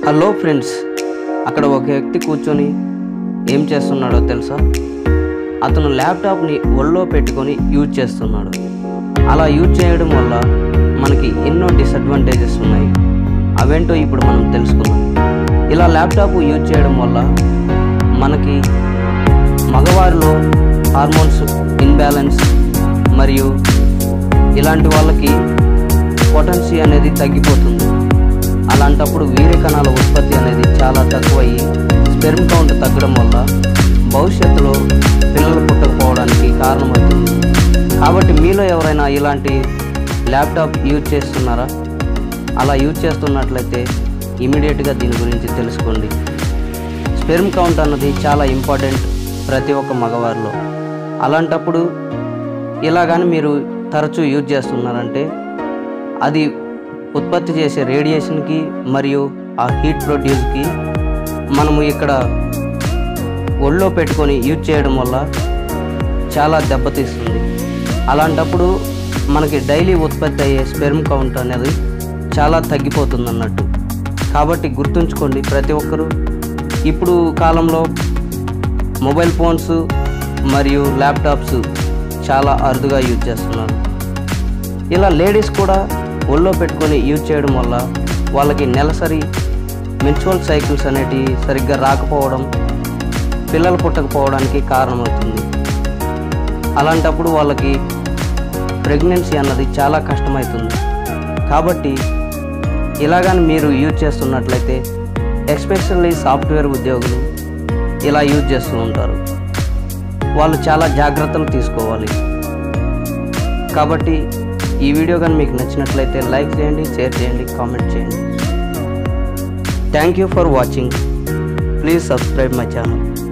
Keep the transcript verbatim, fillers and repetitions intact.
Hello friends, అక్కడ ఒక వ్యక్తి కూర్చొని ఏం చేస్తున్నాడో తెలుసా? అతను ల్యాప్టాప్ని ఒళ్ళో పెట్టుకొని యూజ్ చేస్తున్నాడు. అలా యూజ్ చేయడం వల్ల మనకి ఎన్నో డిసడ్వాంటేజెస్ ఉన్నాయి. అవేంటో ఇప్పుడు మనం తెలుసుకుందాం. ఇలా ల్యాప్టాప్ యూజ్ చేయడం వల్ల మనకి మగవారిలో హార్మోన్స్ ఇన్బ్యాలెన్స్ మరియు ఇలాంటి వాళ్ళకి పొటెన్సీ అనేది తగ్గిపోతుంది. అలాంటప్పుడు వీర్య కణాల ఉత్పత్తి అనేది చాలా తక్కువయ్యి స్పెర్మ్ కౌంట్ తగ్గడం వల్ల భవిష్యత్తులో పిల్లలు పుట్టకపోవడానికి కారణమవుతుంది. కాబట్టి మీలో ఎవరైనా ఇలాంటి ల్యాప్టాప్ యూజ్ చేస్తున్నారా? అలా యూజ్ చేస్తున్నట్లయితే ఇమీడియట్గా దీని గురించి తెలుసుకోండి. స్పెర్మ్ కౌంట్ అన్నది చాలా ఇంపార్టెంట్ ప్రతి ఒక్క మగవారిలో. అలాంటప్పుడు ఇలా కానీ మీరు తరచూ యూజ్ చేస్తున్నారంటే అది ఉత్పత్తి చేసే రేడియేషన్కి మరియు ఆ హీట్ ప్రొడ్యూస్కి మనము ఇక్కడ ఒళ్ళో పెట్టుకొని యూజ్ చేయడం వల్ల చాలా దెబ్బతీస్తుంది. అలాంటప్పుడు మనకి డైలీ ఉత్పత్తి అయ్యే స్పెర్మ్ కౌంట్ అనేది చాలా తగ్గిపోతుంది అన్నట్టు. కాబట్టి గుర్తుంచుకోండి ప్రతి ఒక్కరూ. ఇప్పుడు కాలంలో మొబైల్ ఫోన్స్ మరియు ల్యాప్టాప్స్ చాలా అరుదుగా యూజ్ చేస్తున్నారు. ఇలా లేడీస్ కూడా ఒళ్ళో పెట్టుకొని యూజ్ చేయడం వల్ల వాళ్ళకి నెలసరి మెన్స్ట్రువల్ సైకిల్స్ అనేటివి సరిగ్గా రాకపోవడం, పిల్లలు పుట్టకపోవడానికి కారణమవుతుంది. అలాంటప్పుడు వాళ్ళకి ప్రెగ్నెన్సీ అన్నది చాలా కష్టమవుతుంది. కాబట్టి ఇలాగని మీరు యూజ్ చేస్తున్నట్లయితే ఎస్పెషల్లీ సాఫ్ట్వేర్ ఉద్యోగులు ఇలా యూజ్ చేస్తూ ఉంటారు. వాళ్ళు చాలా జాగ్రత్తలు తీసుకోవాలి. కాబట్టి ఈ వీడియో కానీ మీకు నచ్చినట్లయితే లైక్ చేయండి, షేర్ చేయండి, కామెంట్ చేయండి. Thank you for watching. Please subscribe my channel.